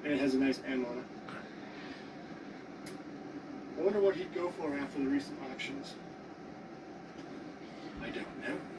And it has a nice M on it. I wonder what he'd go for after the recent auctions. I don't know.